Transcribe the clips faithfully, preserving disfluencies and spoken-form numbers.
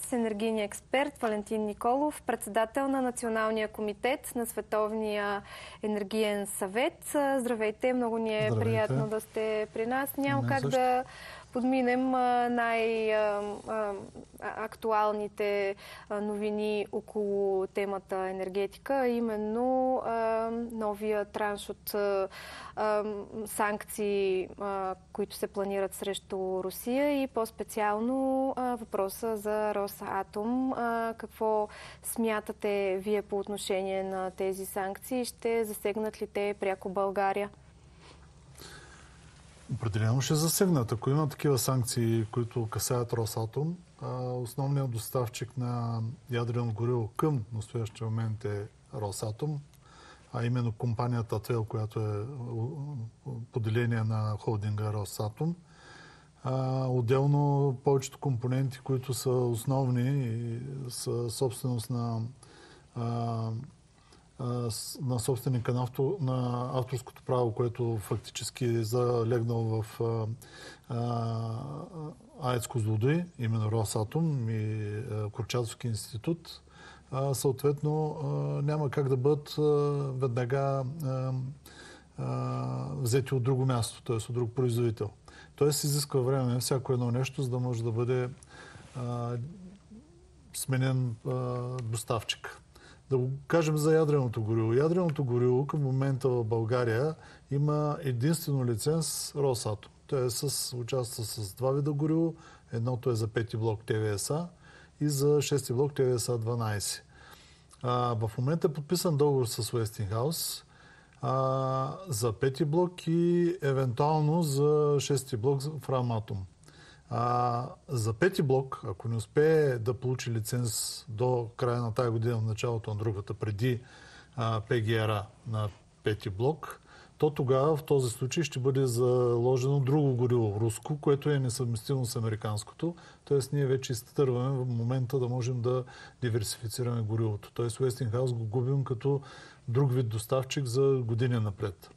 с енергийния експерт Валентин Николов, председател на Националния комитет на Световния енергиен съвет. Здравейте, много ни е Здравейте. Приятно да сте при нас. Няма Не, как също. да подминем най-актуалните новини около темата енергетика, а именно а, новия транш от а, а, санкции, а, които се планират срещу Русия и по-специално а, въпроса за Росатом. А, какво смятате вие по отношение на тези санкции? Ще засегнат ли те пряко България? Определено ще засегнат. Ако има такива санкции, които касаят Росатом, основният доставчик на ядрено гориво към настоящия момент е Росатом, а именно компанията ТВЕЛ, която е поделение на холдинга Росатом. Отделно повечето компоненти, които са основни и са собственост на на собственика на, авто, на авторското право, което фактически е залегнал в АЕЦ Козлодуй, именно Росатом и Курчатовски институт, а, съответно а, няма как да бъдат а, веднага а, а, взети от друго място, т.е. от друг производител. Тоест изисква време всяко едно нещо, за да може да бъде а, сменен а, доставчик. Да го кажем за ядреното гориво. Ядреното гориво към момента в България има единствено лиценз Росатом. Той е с, участва с два вида гориво. Едното е за пети блок ТВСА и за шести блок ТВСА дванайсет. А, в момента е подписан договор с Уестингхаус а, за пети блок и евентуално за шести блок в Раматом. А, за пети блок, ако не успее да получи лиценз до края на тази година, в началото на другата, преди а, ПГРА на пети блок, то тогава в този случай ще бъде заложено друго гориво, руско, което е несъвместимо с американското. Тоест ние вече изтърваме в момента да можем да диверсифицираме горивото. Тоест Уестингхаус го губим като друг вид доставчик за години напред.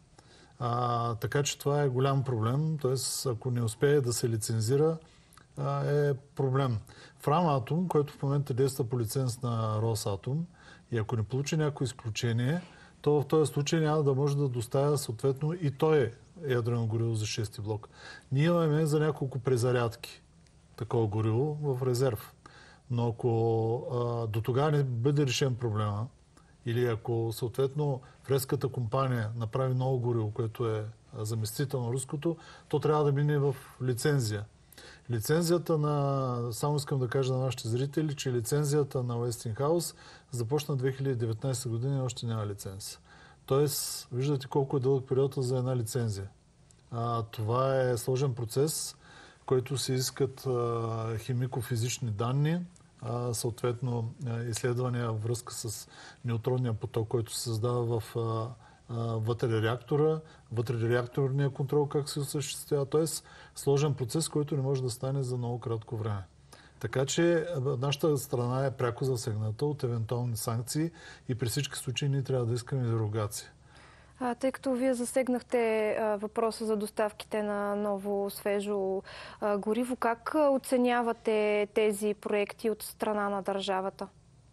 А, така че това е голям проблем. Т.е. ако не успее да се лицензира, а, е проблем. Фраматом, който в момента действа по лиценз на Росатом, и ако не получи някакво изключение, то в този случай няма да може да доставя съответно и той е ядрено гориво за шести блок. Ние имаме за няколко презарядки такова гориво в резерв. Но ако а, до тогава не бъде решен проблема, или ако съответно френската компания направи ново гориво, което е заместител на руското, то трябва да мине в лицензия. Лицензията на... Само искам да кажа на нашите зрители, че лицензията на Уестингхаус започна две хиляди и деветнайсета година и още няма лиценз. Тоест, виждате колко е дълъг период за една лицензия. А, това е сложен процес, който се искат а, химико-физични данни, съответно изследвания във връзка с неутронния поток, който се създава в вътре реактора, вътре реакторния контрол, как се осъществява. Т.е. сложен процес, който не може да стане за много кратко време. Така че нашата страна е пряко засегната от евентуални санкции и при всички случаи ние трябва да искаме дерогация. А, тъй като вие засегнахте а, въпроса за доставките на ново, свежо а, гориво, как оценявате тези проекти от страна на държавата?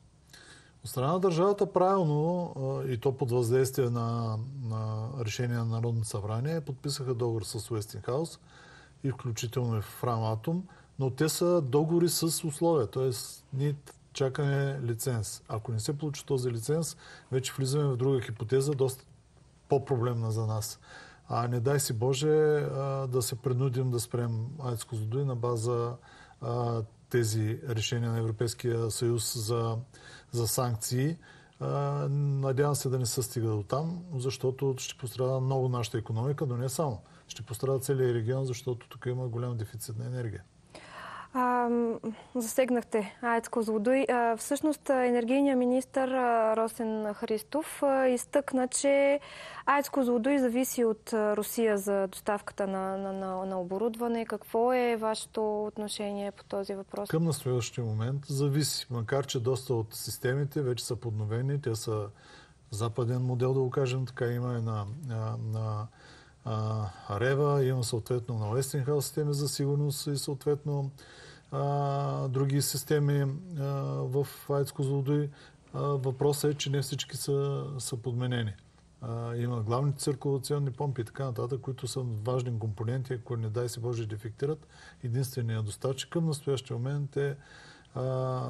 От страна на държавата правилно а, и то под въздействие на, на решение на Народното събрание подписаха договор с Уестингхаус и включително и Фраматом, но те са договори с условия, т.е. ние чакаме лиценз. Ако не се получи този лиценз, вече влизаме в друга хипотеза, доста по-проблемна за нас. А не дай си Боже а, да се принудим да спрем АЕЦ Козлодуй на база а, тези решения на Европейския съюз за, за санкции. А, надявам се да не се стига до там, защото ще пострада много нашата икономика, но не само. Ще пострада целият регион, защото тук има голям дефицит на енергия. А, засегнахте АЕЦ Козлодуй. А, всъщност енергийният министър Росен Христов а, изтъкна, че АЕЦ Козлодуй зависи от Русия за доставката на, на, на, на оборудване. Какво е вашето отношение по този въпрос? Към настоящия момент зависи, макар че доста от системите вече са подновени. Те са западен модел, да го кажем така, има и на, на, на Арева, има съответно на Уестингхаус системи за сигурност и съответно а, други системи а, в АЕЦ Козлодуй. А, въпросът е, че не всички са, са подменени. А, има главните циркулационни помпи и така нататък, които са важни компоненти, ако не дай се Боже дефектират. Единственият доставчик към настоящия момент е а,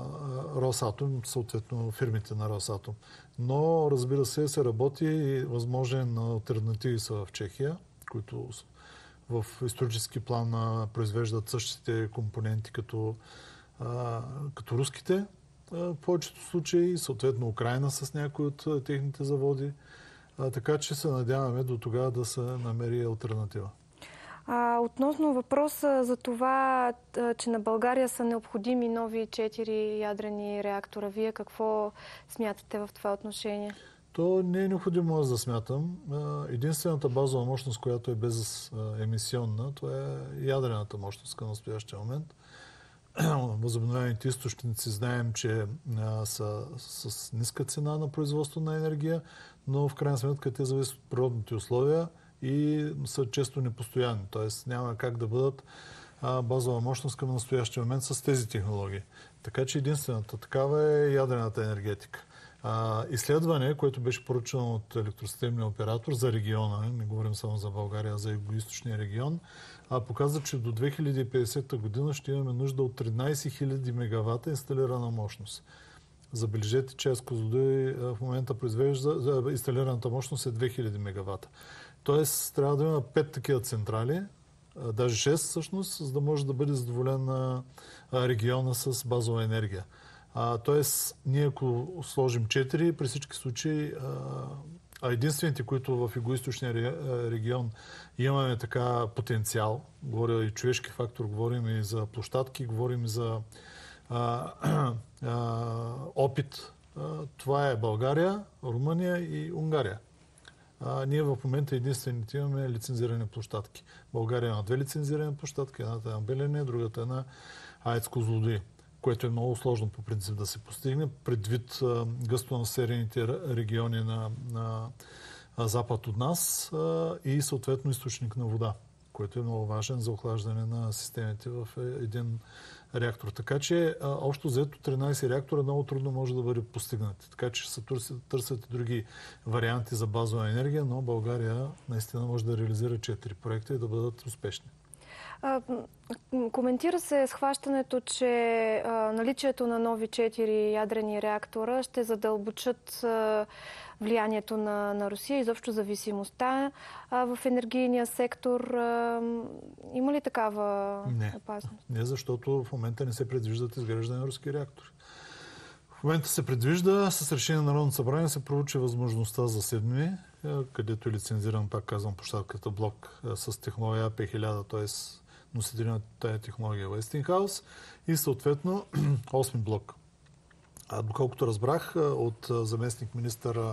Росатом, съответно фирмите на Росатом. Но, разбира се, се работи и възможен алтернативи са в Чехия, които в исторически план а, произвеждат същите компоненти като, а, като руските. А, в повечето случаи, съответно Украйна с някои от а, техните заводи. А, така че се надяваме до тогава да се намери алтернатива. А, относно въпроса за това, че на България са необходими нови четири ядрени реактора, вие какво смятате в това отношение? То не е необходимо аз да смятам. Единствената базова мощност, която е беземисионна, това е ядрената мощност към настоящия момент. Възобновяемите източници знаем, че са с ниска цена на производство на енергия, но в крайна сметка те зависят от природните условия и са често непостоянни. Тоест няма как да бъдат базова мощност към настоящия момент с тези технологии. Така че единствената такава е ядрената енергетика. А, изследване, което беше поръчано от електросистемния оператор за региона, не говорим само за България, а за югоизточния регион, а, показва, че до две хиляди и петдесета година ще имаме нужда от тринадесет хиляди мегавата инсталирана мощност. Забележете, че АЕЦ Козлодуй в момента произвежда, инсталираната мощност е две хиляди мегавата. Тоест, трябва да има пет такива централи, даже шест всъщност, за да може да бъде задоволен региона с базова енергия. А, тоест, ние ако сложим четири, при всички случаи, а единствените, които в югоизточния регион имаме така потенциал, говоря и човешки фактор, говорим и за площадки, говорим и за а, а, опит. А, това е България, Румъния и Унгария. А, ние в момента единствените имаме лицензирани площадки. България има две лицензирани площадки, едната е на Белене, другата е на АЕЦ Козлодуй, което е много сложно по принцип да се постигне, предвид а, гъсто населените региони на, на а, запад от нас а, и съответно източник на вода, който е много важен за охлаждане на системите в един реактор. Така че а, общо взето тринадесет реактора много трудно може да бъде постигнати. Така че ще се търсят, търсят и други варианти за базова енергия, но България наистина може да реализира четири проекта и да бъдат успешни. А, коментира се схващането, че а, наличието на нови четири ядрени реактора ще задълбочат а, влиянието на, на Русия, изобщо зависимостта а, в енергийния сектор. А, има ли такава не, опасност? Не, защото в момента не се предвиждат изграждане на руски реактори. В момента се предвижда, с решение на Народното събрание се проучи възможността за седми, където е лицензиран, пак казвам, площадката блок с технология А П хиляда, т.е. носители на тази технология Westinghouse и съответно осми блок. А, доколкото разбрах от заместник министъра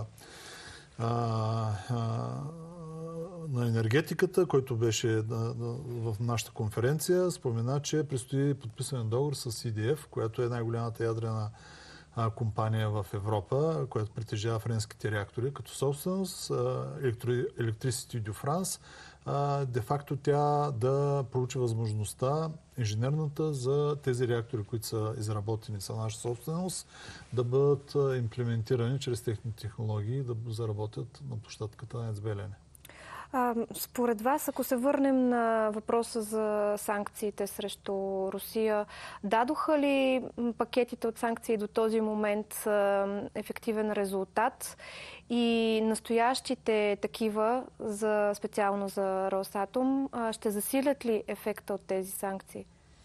на енергетиката, който беше на, на, в нашата конференция, спомена, че предстои подписан договор с И Д Ф, която е най-голямата ядрена а, компания в Европа, която притежава френските реактори като собственост, Electricity de France. Де-факто тя да проучи възможността инженерната за тези реактори, които са изработени са наша собственост, да бъдат имплементирани чрез техни технологии и да заработят на площадката на АЕЦ Белене. А, според вас, ако се върнем на въпроса за санкциите срещу Русия, дадоха ли пакетите от санкции до този момент ефективен резултат и настоящите такива, за, специално за Росатом, ще засилят ли ефекта от тези санкции?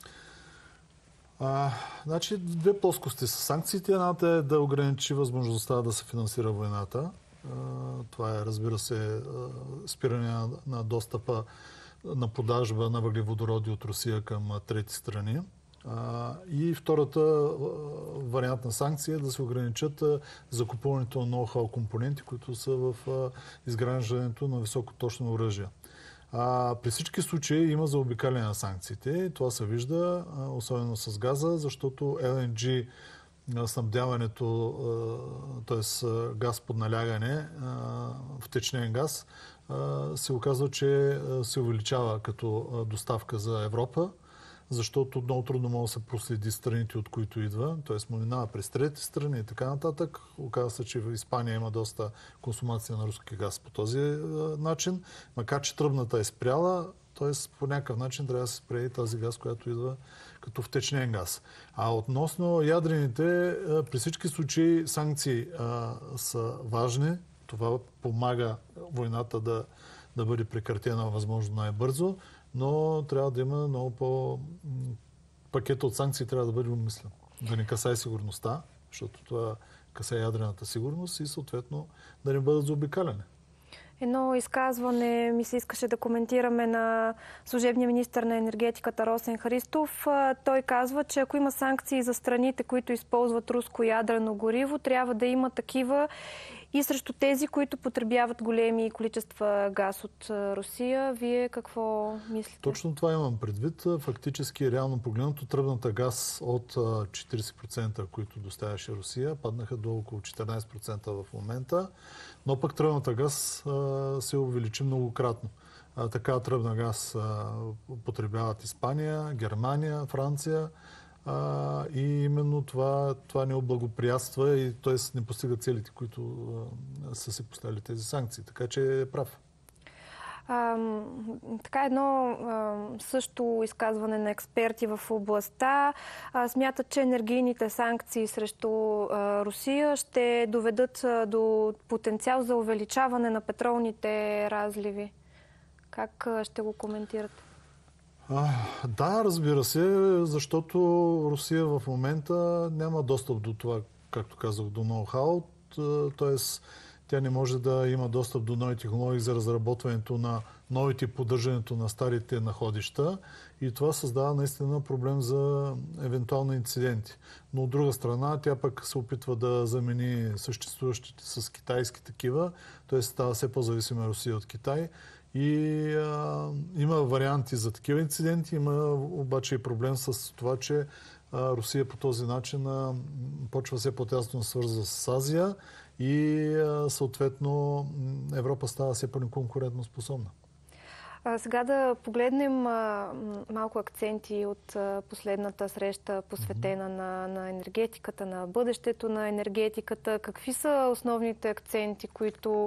А, значи, две плоскости са санкциите. Едната е да ограничи възможността да се финансира войната. Това е, разбира се, спиране на, на достъпа на продажба на въглеводороди от Русия към трети страни. И втората вариант на санкция е да се ограничат закупуването на ноу-хау компоненти, които са в изграждането на високоточно оръжие. При всички случаи има заобикаляне на санкциите. Това се вижда, особено с газа, защото Ел Ен Джи снабдяването, т.е. газ под налягане, втечнен газ, се оказва, че се увеличава като доставка за Европа. защото много трудно може да се проследи страните, от които идва, т.е. му минава през трети страни и така нататък. Оказва се, че в Испания има доста консумация на руски газ по този начин, макар че тръбната е спряла, т.е. по някакъв начин трябва да се спре и тази газ, която идва като втечнен газ. А относно ядрените, при всички случаи санкции а, са важни. Това помага войната да, да бъде прекратена възможно най-бързо, но трябва да има много по... Пакета от санкции трябва да бъде обмислен. Да не касае сигурността, защото това касае ядрената сигурност и съответно да не бъдат заобикаляни. Едно изказване ми се искаше да коментираме на служебния министър на енергетиката Росен Христов. Той казва, че ако има санкции за страните, които използват руско ядрено гориво, трябва да има такива и срещу тези, които потребяват големи количества газ от Русия. Вие какво мислите? Точно това имам предвид. Фактически, реално погледнато, тръбната газ от четирийсет процента, които доставяше Русия, паднаха до около четиринайсет процента в момента, но пък тръбната газ а, се увеличи многократно. А, така тръбна газ а, потребяват Испания, Германия, Франция. А, и именно това, това не облагоприятства и т.е. не постига целите, които а, са се поставили тези санкции. Така че е прав. А, така едно а, също изказване на експерти в областта а, смятат, че енергийните санкции срещу а, Русия ще доведат а, до потенциал за увеличаване на петролните разливи. Как а, ще го коментирате? А, да, разбира се, защото Русия в момента няма достъп до това, както казах, до ноу-хау, т.е. тя не може да има достъп до нови технологии за разработването на новите и поддържането на старите находища и това създава наистина проблем за евентуални инциденти. Но от друга страна, тя пък се опитва да замени съществуващите с китайски такива, т.е. става все по-зависима Русия от Китай. И а, има варианти за такива инциденти, има обаче и проблем с това, че а, Русия по този начин а, почва все по-тясно да свързва с Азия и а, съответно Европа става все по-неконкурентно способна. А, сега да погледнем а, малко акценти от а, последната среща, посветена mm-hmm. на, на енергетиката, на бъдещето на енергетиката. Какви са основните акценти, които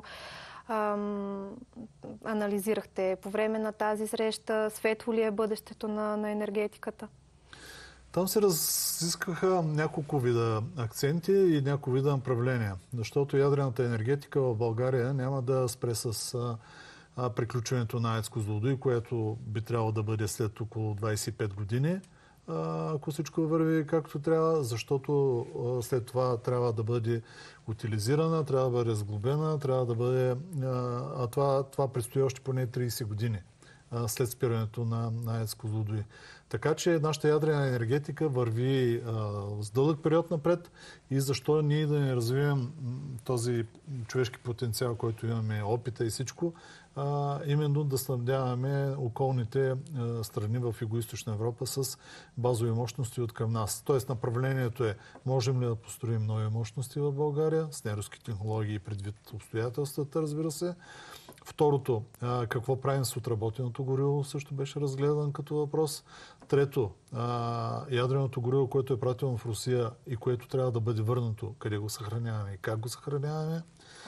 Ам, анализирахте по време на тази среща? Светло ли е бъдещето на, на енергетиката? Там се разискаха няколко вида акценти и няколко вида направления, защото ядрената енергетика в България няма да спре с а, а, приключването на АЕЦ Козлодуй, което би трябвало да бъде след около двайсет и пет години, а, ако всичко върви както трябва, защото а, след това трябва да бъде утилизирана, трябва да бъде разглобена, трябва да бъде... А това, това предстои още поне трийсет години а, след спирането на, на АЕЦ Козлодуй. Така че нашата ядрена енергетика върви а, с дълъг период напред и защо ние да не развием този човешки потенциал, който имаме, опита и всичко, а, именно да снабдяваме околните а, страни в Югоизточна Европа с базови мощности от към нас. Тоест направлението е, можем ли да построим нови мощности в България с неруски технологии предвид обстоятелствата, разбира се. Второто, а, какво правим с отработеното гориво, също беше разгледан като въпрос. Трето, а, ядреното гориво, което е пратено в Русия и което трябва да бъде върнато, къде го съхраняваме и как го съхраняваме.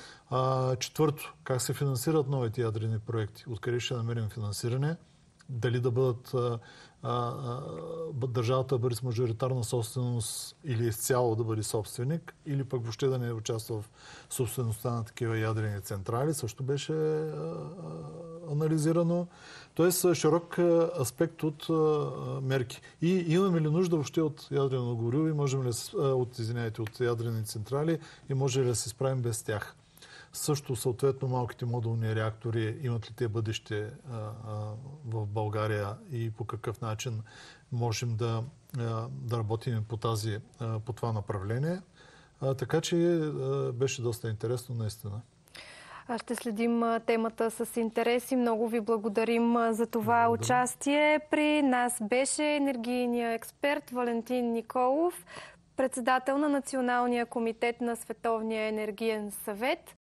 А, четвърто, как се финансират новите ядрени проекти, откъде ще намерим финансиране, дали да бъдат а, а, държавата да бъде с мажоритарна собственост или изцяло да бъде собственик, или пък въобще да не участва в собствеността на такива ядрени централи, също беше а, а, анализирано. Тоест широк аспект от а, мерки. И имаме ли нужда въобще от ядрено гориво и можем ли, а, от, извиняйте, от ядрени централи и може ли да се справим без тях? Също, съответно, малките модулни реактори, имат ли те бъдеще а, а, в България и по какъв начин можем да, а, да работим по, тази, а, по това направление. А, така че а, беше доста интересно, наистина. Ще следим темата с интерес и много ви благодарим за това Благодаря. участие. При нас беше енергийният експерт Валентин Николов, председател на Националния комитет на Световния енергиен съвет.